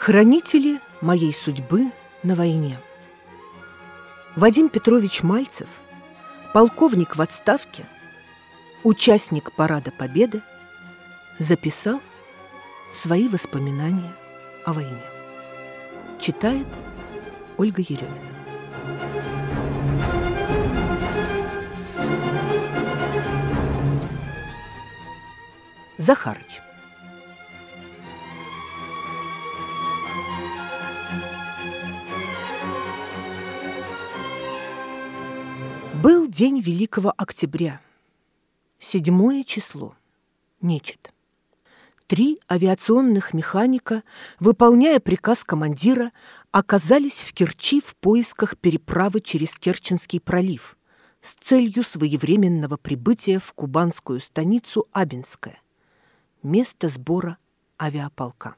Хранители моей судьбы на войне. Вадим Петрович Мальцев, полковник в отставке, участник Парада Победы, записал свои воспоминания о войне. Читает Ольга Еремина. Захарыч. Был день Великого Октября, 7 число, нечет. 3 авиационных механика, выполняя приказ командира, оказались в Керчи в поисках переправы через Керченский пролив с целью своевременного прибытия в кубанскую станицу Абинское, место сбора авиаполка.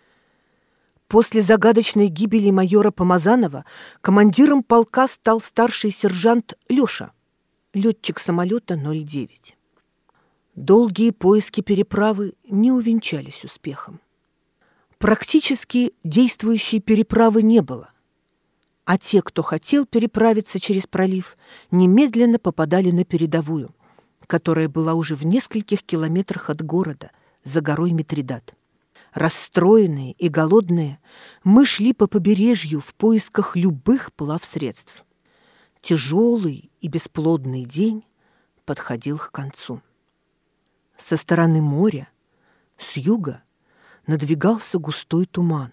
После загадочной гибели майора Помазанова командиром полка стал старший сержант Леша, летчик самолета 09. Долгие поиски переправы не увенчались успехом. Практически действующей переправы не было, а те, кто хотел переправиться через пролив, немедленно попадали на передовую, которая была уже в нескольких километрах от города, за горой Митридат. Расстроенные и голодные, мы шли по побережью в поисках любых плавсредств. Тяжелый и бесплодный день подходил к концу. Со стороны моря, с юга, надвигался густой туман,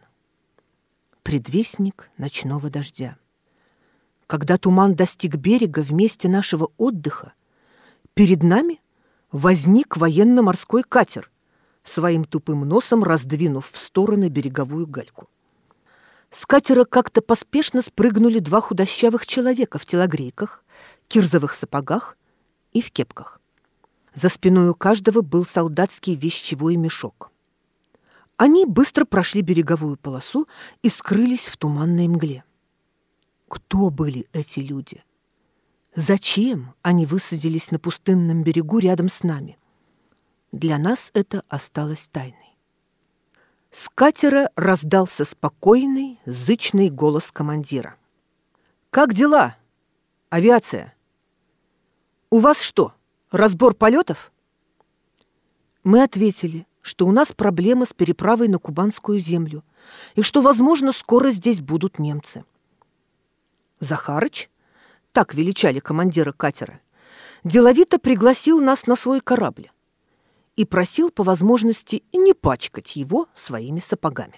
предвестник ночного дождя. Когда туман достиг берега в месте нашего отдыха, перед нами возник военно-морской катер, своим тупым носом раздвинув в стороны береговую гальку. С катера как-то поспешно спрыгнули 2 худощавых человека в телогрейках, кирзовых сапогах и в кепках. За спиной у каждого был солдатский вещевой мешок. Они быстро прошли береговую полосу и скрылись в туманной мгле. Кто были эти люди? Зачем они высадились на пустынном берегу рядом с нами? Для нас это осталось тайной. С катера раздался спокойный, зычный голос командира. «Как дела, авиация? У вас что, разбор полетов?» Мы ответили, что у нас проблемы с переправой на кубанскую землю и что, возможно, скоро здесь будут немцы. Захарыч, так величали командира катера, деловито пригласил нас на свой корабль и просил по возможности не пачкать его своими сапогами.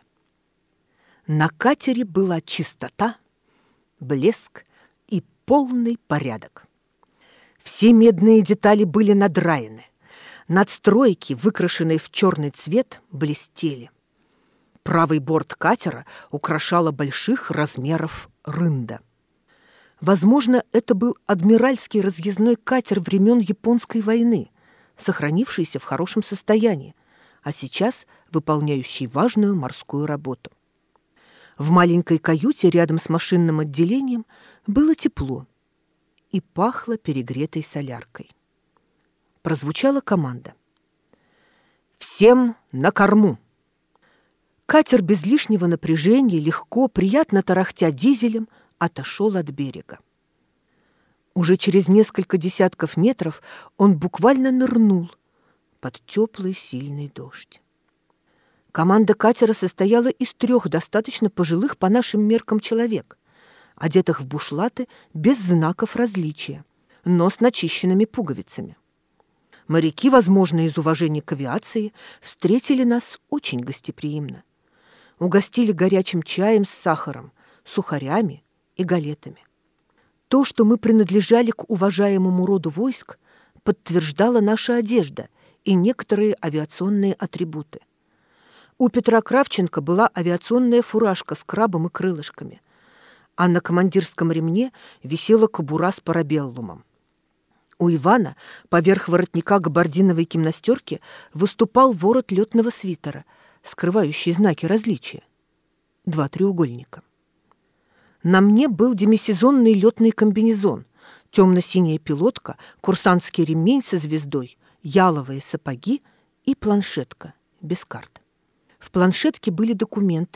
На катере была чистота, блеск и полный порядок. Все медные детали были надраены, надстройки, выкрашенные в черный цвет, блестели. Правый борт катера украшала больших размеров рында. Возможно, это был адмиральский разъездной катер времен Японской войны, сохранившийся в хорошем состоянии, а сейчас выполняющий важную морскую работу. В маленькой каюте рядом с машинным отделением было тепло и пахло перегретой соляркой. Прозвучала команда. «Всем на корму!» Катер без лишнего напряжения, легко, приятно тарахтя дизелем, отошел от берега. Уже через несколько десятков метров он буквально нырнул под теплый сильный дождь. Команда катера состояла из 3 достаточно пожилых по нашим меркам человек, одетых в бушлаты без знаков различия, но с начищенными пуговицами. Моряки, возможно, из уважения к авиации, встретили нас очень гостеприимно. Угостили горячим чаем с сахаром, сухарями и галетами. То, что мы принадлежали к уважаемому роду войск, подтверждала наша одежда и некоторые авиационные атрибуты. У Петра Кравченко была авиационная фуражка с крабом и крылышками, а на командирском ремне висела кобура с парабеллумом. У Ивана поверх воротника габардиновой гимнастерки выступал ворот летного свитера, скрывающий знаки различия. 2 треугольника. На мне был демисезонный летный комбинезон, темно-синяя пилотка, курсантский ремень со звездой, яловые сапоги и планшетка без карт. В планшетке были документы,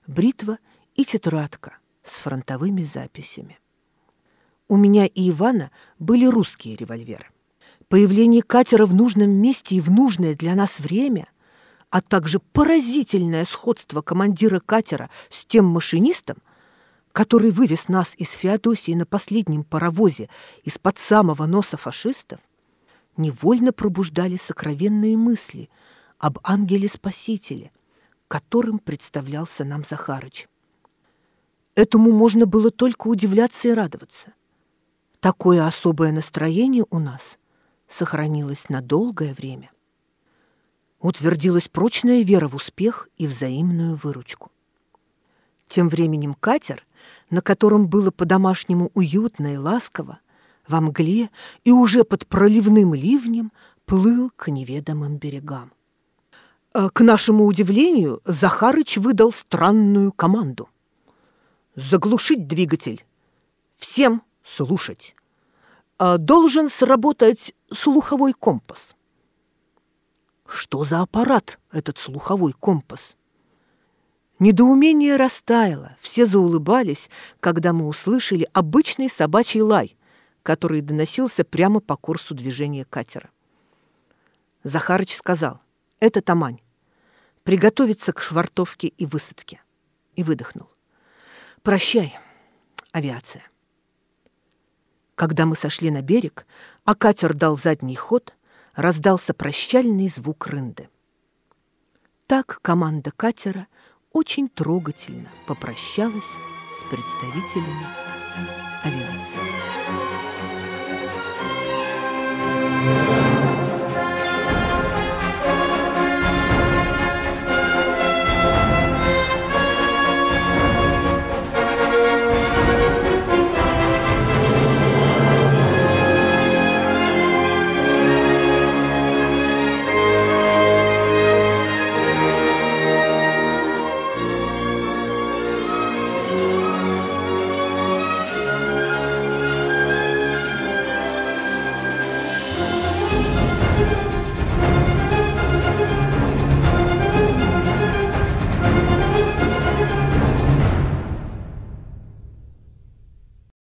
бритва и тетрадка с фронтовыми записями. У меня и Ивана были русские револьверы. Появление катера в нужном месте и в нужное для нас время, а также поразительное сходство командира катера с тем машинистом, который вывез нас из Феодосии на последнем паровозе из-под самого носа фашистов, невольно пробуждали сокровенные мысли об ангеле-спасителе, которым представлялся нам Захарыч. Этому можно было только удивляться и радоваться. Такое особое настроение у нас сохранилось на долгое время. Утвердилась прочная вера в успех и взаимную выручку. Тем временем катер, на котором было по-домашнему уютно и ласково, во мгле и уже под проливным ливнем плыл к неведомым берегам. К нашему удивлению, Захарыч выдал странную команду. «Заглушить двигатель! Всем слушать! Должен сработать слуховой компас». Что за аппарат этот слуховой компас? Недоумение растаяло, все заулыбались, когда мы услышали обычный собачий лай, который доносился прямо по курсу движения катера. Захарыч сказал: «Это Тамань. Приготовиться к швартовке и высадке». И выдохнул: «Прощай, авиация». Когда мы сошли на берег, а катер дал задний ход, раздался прощальный звук рынды. Так команда катера очень трогательно попрощалась с представителями авиации.